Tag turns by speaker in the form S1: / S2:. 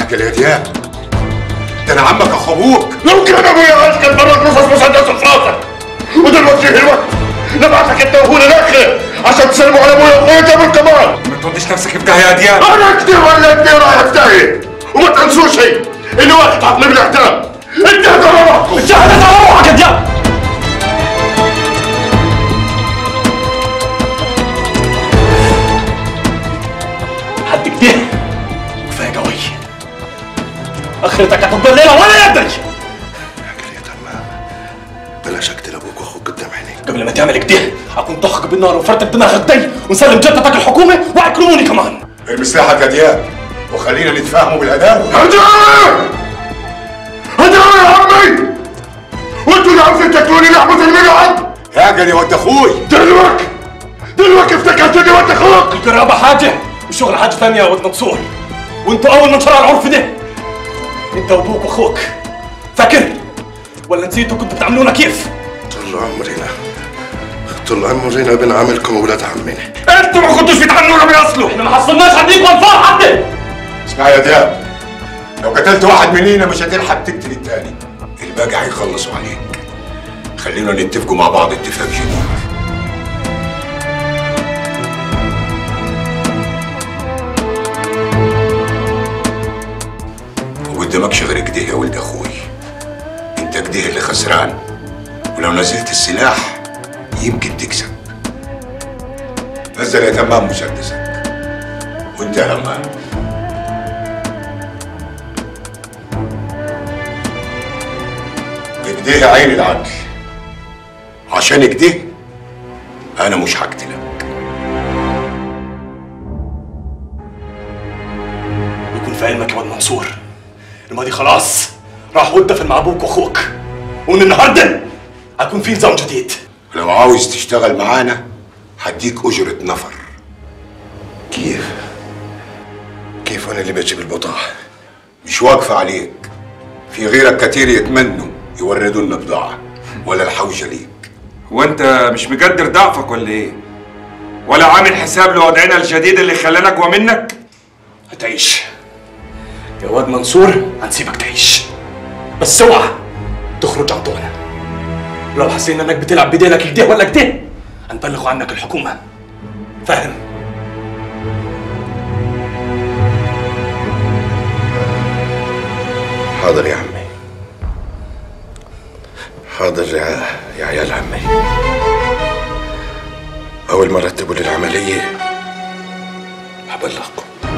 S1: اهجل يا دياب، ده انا عمك اخو ابوك.
S2: لو كان ابويا اسكت مرة رصاص مسدس في راسك، ودلوقتي جه الوقت نبعتك انت واخونا الاخر عشان تسلموا على ابويا واخويا جابر كمان.
S1: ما توديش نفسك في داهيه يا دياب.
S2: انا كتير ولا انت رايح في داهيه، وما تنسوش شيء اللي واقف عقلي بالاحترام. انت هتروحكم، انت هتروحك يا دياب. حد كده كفايه قوي، اخرتك هتفضل ليله ولا يدري.
S1: اهجل يا تمام، بلاش اقتل ابوك واخوك قدام عينيك.
S2: قبل ما تعمل كده هكون طخك بالنار وفرتك دماغك دي ونسلم جدتك الحكومه وهيكرموني كمان.
S1: ارمي سلاحك يا دياب وخلينا نتفاهموا بالهداوه.
S2: هداوه هداوه يا عمي، وانتوا اللي عاوزين تاكلوني لحمه الملعب.
S1: اهجل يا ود اخوي.
S2: دلوقتي افتكرتني ود اخوك. القرابه حاجه والشغل حاجه ثانيه يا ود منصور، وانتوا اول من شرع العرف ده انت وابوك واخوك، فاكر ولا نسيتوا كنتوا بتعاملونا كيف؟
S1: طول عمرنا بنعاملكم ولاد عمنا.
S2: انتوا ما كنتوش بتعاملونا باصله، احنا ما حصلناش عليكم انفار حتى.
S1: اسمع يا دياب، لو قتلت واحد منينا مش هتلحق تقتل التاني، الباقي هيخلصوا عليك. خلينا نتفقوا مع بعض اتفاق جديد. وقدامكش غير كده يا ولد اخوي، انت كده اللي خسران، ولو نزلت السلاح يمكن تكسب. نزل يا تمام مسدسك، وانت يا همام كده يا عين العدل، عشان كده انا مش هقتلك.
S2: يكون في علمك يا واد منصور، الماضي خلاص راح ودفن مع ابوك واخوك، ومن النهارده هيكون في نظام جديد.
S1: لو عاوز تشتغل معانا هديك اجرة نفر. كيف انا اللي بجيب البضاعة؟ مش واقفة عليك، في غيرك كتير يتمنوا يوردوا لنا بضاعة، ولا الحوجة ليك.
S3: هو انت مش مقدر ضعفك ولا ايه؟ ولا عامل حساب لوضعنا الجديد اللي خلانا اقوى منك؟
S2: هتعيش يا واد منصور، هنسيبك تعيش، بس اوعى تخرج عن طولنا. لو حسينا انك بتلعب بديلك كده ولا كده هنبلغوا عنك الحكومة، فاهم؟
S1: حاضر يا عمي، حاضر يا عيال عمي. أول ما رتبوا للعملية هبلغكم.